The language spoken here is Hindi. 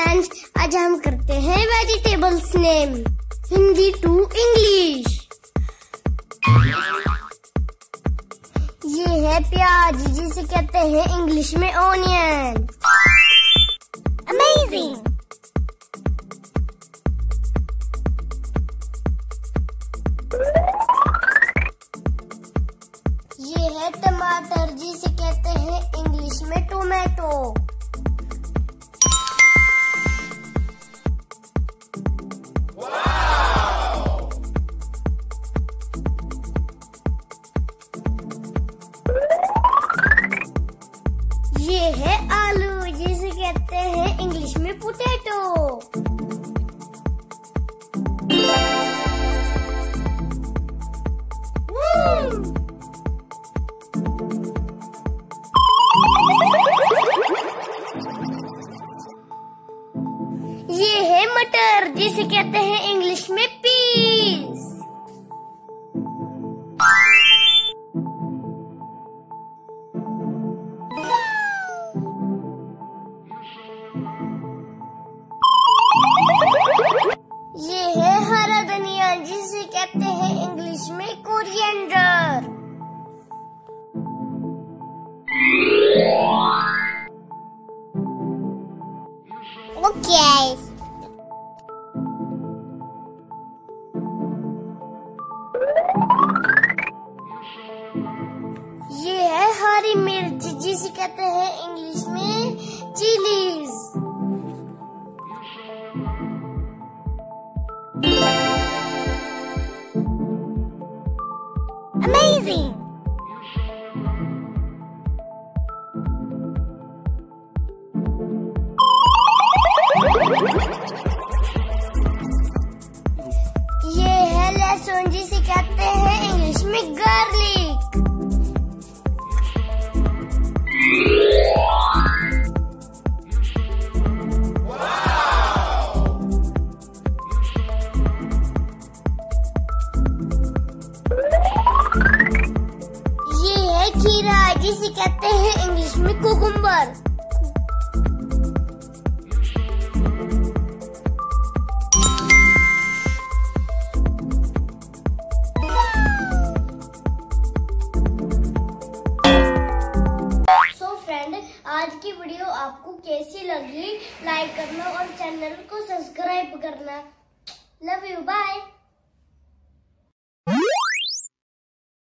फ्रेंड्स, आज हम करते हैं vegetables name Hindi to English. ये है प्याज, जिसे कहते हैं इंग्लिश में ऑनियन। अमेजिंग। ये है टमाटर, जिसे कहते हैं इंग्लिश में टोमेटो। ये है आलू, जिसे कहते हैं इंग्लिश में पोटैटो। ये है मटर, जिसे कहते हैं इंग्लिश में पीस। ये है हरा धनिया, जिसे कहते हैं इंग्लिश में कोरिएंडर। ओके। ये है हरी मिर्च, जिसे कहते हैं इंग्लिश में चिलीज। Amazing! ये है लहसुन, जिसे कहते हैं इंग्लिश में गार्लिक। खीरा, जिसे कहते हैं इंग्लिश में कुकुम्बर। सो फ्रेंड, आज की वीडियो आपको कैसी लगी? लाइक करना और चैनल को सब्सक्राइब करना। Love you, bye.